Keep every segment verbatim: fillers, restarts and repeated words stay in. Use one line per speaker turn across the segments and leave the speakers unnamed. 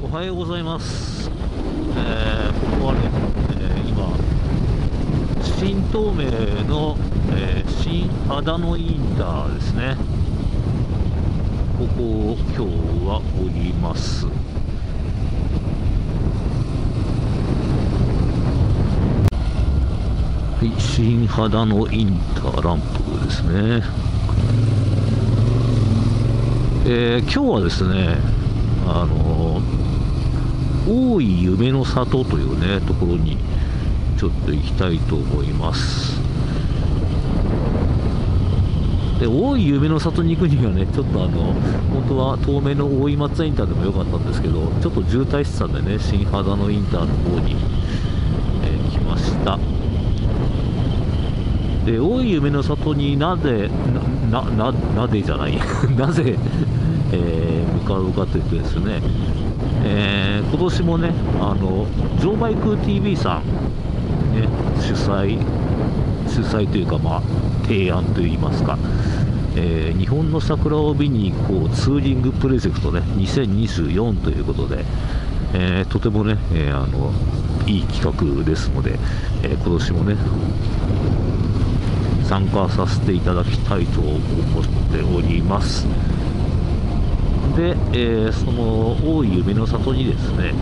おはようございます。えーここはね、えー今、新東名の、えー新秦野インターですね。ここを今日は降ります。はい、新秦野インターランプですね。えー今日はですね、あの大井夢の里というねところにちょっと行きたいと思います。で、大井夢の里に行くにはね、ちょっとあの本当は東名の大井松インターでもよかったんですけど、ちょっと渋滞してたんでね、新秦野インターの方に、えー来ました。で、大井夢の里になぜななななぜじゃないなぜ、えー向かうかというとですね、えー今年もね、あの乗バイク ティーブイ さん、ね、主催主催というか、まあ、提案といいますか、えー日本の桜を見に行こうツーリングプロジェクトねにせんにじゅうよんということで、えーとてもね、えーあのいい企画ですので、えー今年もね参加させていただきたいと思っております。で、えーその大井夢の里にですね、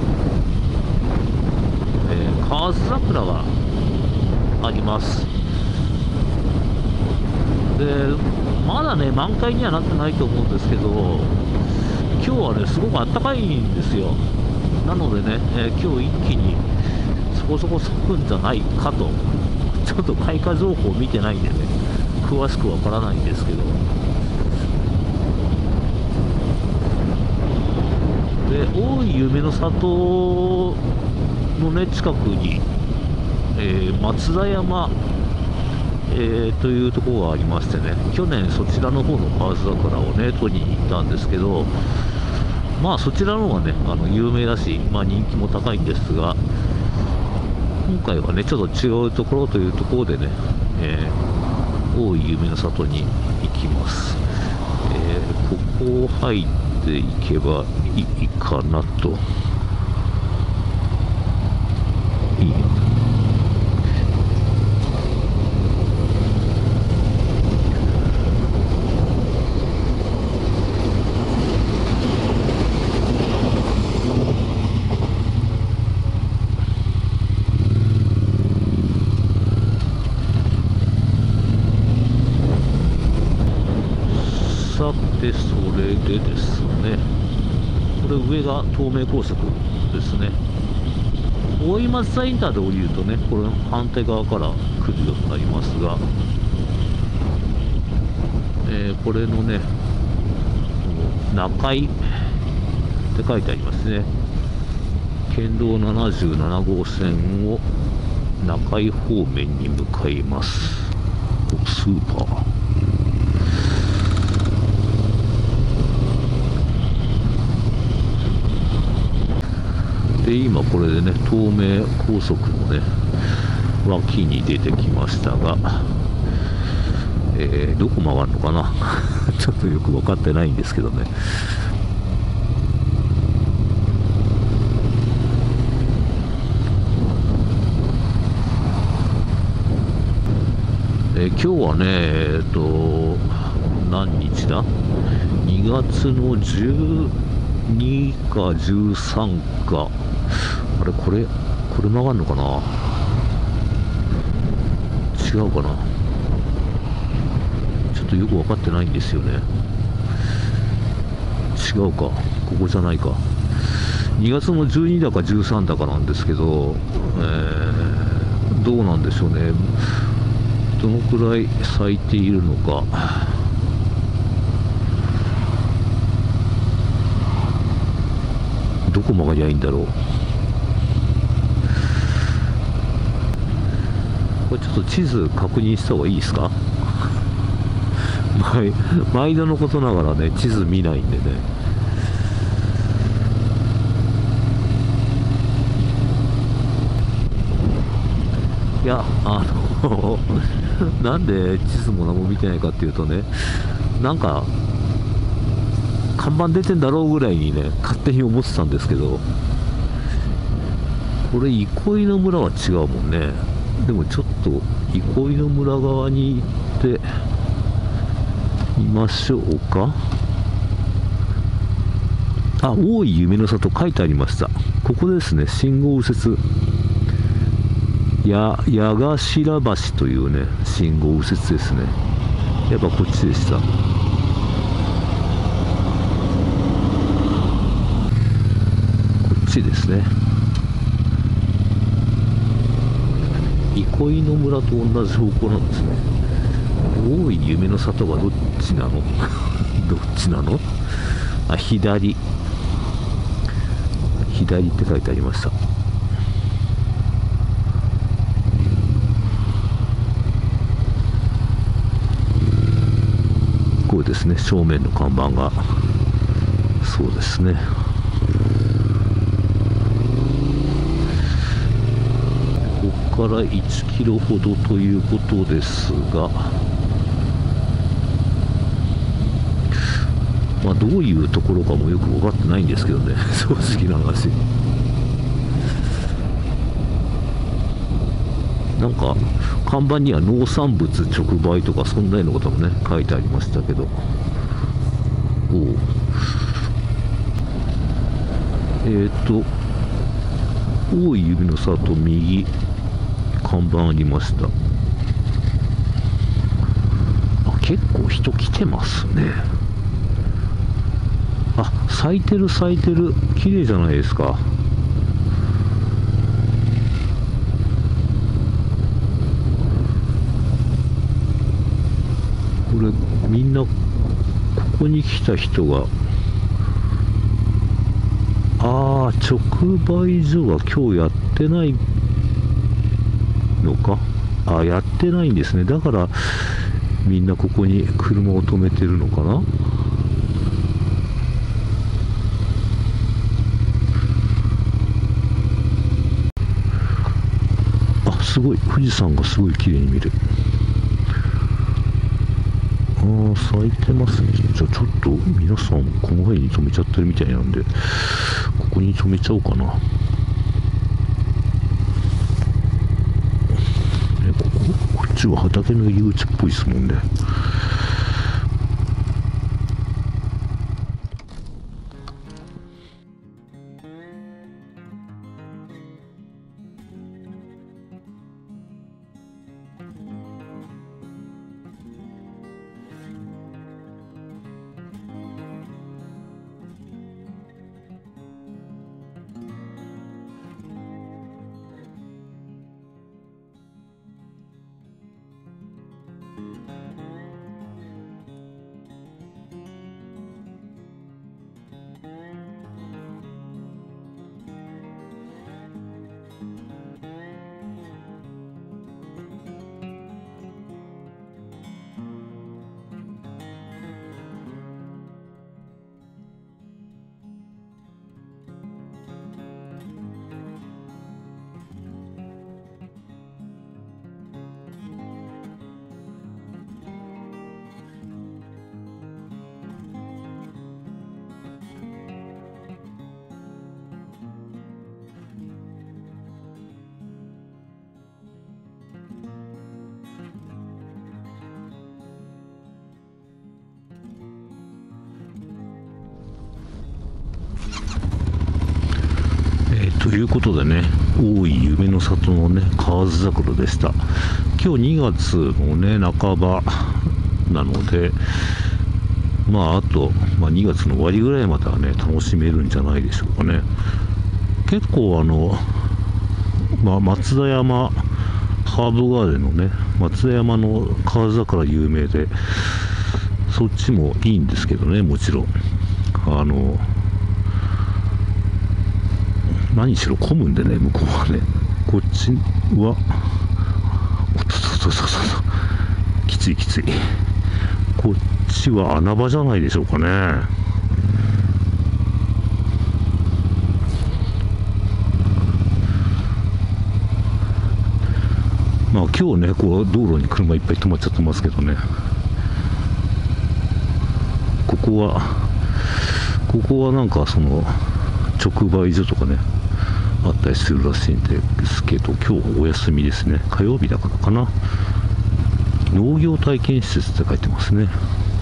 えー河津桜があります。で、まだね満開にはなってないと思うんですけど、今日はねすごく暖かいんですよ。なのでね、えー今日一気にそこそこ咲くんじゃないかと。ちょっと開花情報見てないんでね詳しくわからないんですけど、で大井夢の里のね近くに、えー松田山、えーというところがありましてね、去年そちらの方の河津桜をね取りに行ったんですけど、まあそちらの方がねあの有名だし、まあ、人気も高いんですが、今回はねちょっと違うところというところでね、えー大井夢の里に行きます。えーここを入っていけばいいかなと。いいさて、それでですね、これ上が東名高速ですね。大井松田インターで降りるとね、これ反対側から来るようになりますが、えーこれのね、中井って書いてありますね。県道ななじゅうなな号線を中井方面に向かいます。おスーパー。で、今これでね東名高速のね脇に出てきましたが、えーどこ曲がるのかなちょっとよく分かってないんですけどね。えー今日はねえっと何日だ、にがつのじゅうにかじゅうさんか、あれこれこれ曲がるのかな、違うかな、ちょっとよく分かってないんですよね。違うか、ここじゃないか、にがつのじゅうにだかじゅうさんだかなんですけど、えーどうなんでしょうね、どのくらい咲いているのか。どこ曲がりゃいいんだろう。これちょっと地図確認した方がいいですか毎毎度のことながらね地図見ないんでね。いや、あのなんで地図も何も見てないかっていうとね、なんか看板出てんだろうぐらいにね勝手に思ってたんですけど、これ憩いの村は違うもんね。でもちょっと憩いの村側に行ってみましょうか。あ、大井夢の里書いてありました。ここですね。信号右折、や矢頭橋というね信号右折ですね。やっぱこっちでした。こっちですね。憩いの村と同じ方向なんですね。大井夢の里はどっちなのどっちなの。あ、左左って書いてありました。こうですね、正面の看板がそうですね。ここからいちキロほどということですが、まあ、どういうところかもよく分かってないんですけどね、正直な話。なんか看板には農産物直売とかそんなようなこともね書いてありましたけど、おうえっ、ー、と大井夢の里右看板ありました。あ、結構人来てますね。あ、咲いてる咲いてる、綺麗じゃないですか。これみんなここに来た人が、ああ直売所は今日やってないのか。あ、やってないんですね。だからみんなここに車を止めてるのかな。あ、すごい、富士山がすごい綺麗に見える。ああ、咲いてますね。じゃあちょっと皆さんこの辺に止めちゃってるみたいなんで、ここに止めちゃおうかな。ね、こここっちは畑の入り口っぽいですもんね。ということでね、大井夢の里のね河津桜でした。今日にがつのね半ばなので、まああと、まあ、にがつの終わりぐらいまではね楽しめるんじゃないでしょうかね。結構あの、まあ、松田山ハーブガーデンのね松田山の河津桜有名で、そっちもいいんですけどね、もちろんあの何しろ混むんでね、向こうはね。こっちはおっとっとっとっとっと、きついきつい。こっちは穴場じゃないでしょうかね。まあ今日ねこう道路に車いっぱい止まっちゃってますけどね、ここはここはなんかその直売所とかねあったりするらしいんですけど、今日お休みですね。火曜日だからかな。農業体験施設って書いてますね。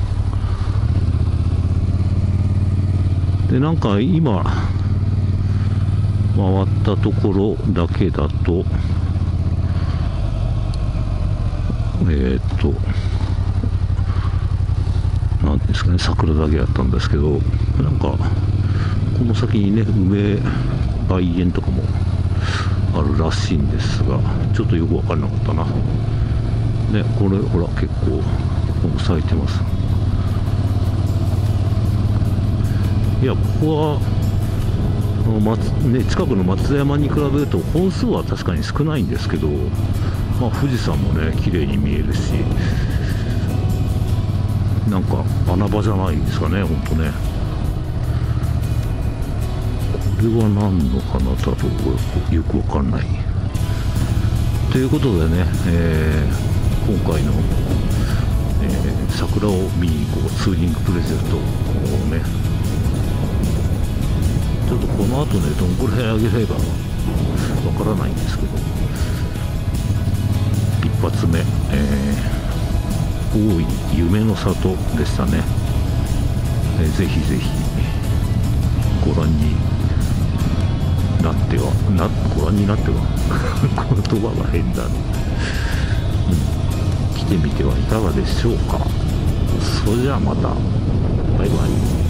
でなんか今回ったところだけだとえー、っとなんですかね、桜だけだったんですけど、なんかこの先にね梅梅園とかもあるらしいんですが、ちょっとよく分からなかったな。ね、これほら結構咲いてます。いや、ここは松、ね、近くの松田山に比べると本数は確かに少ないんですけど、まあ、富士山もね綺麗に見えるし、なんか穴場じゃないですかね、本当ね。これは何の花だろう、よくわかんない。ということでね、えー、今回の、えー、桜を見に行こうツーリングプレゼントをね、ちょっとこの後ねどんくらいあげればわからないんですけど、一発目、えー、大井夢の里でしたね。えー、ぜひぜひご覧になってはなご覧になっては言葉が変だね、うん、来てみてはいかがでしょうか。それではまた、バイバイ。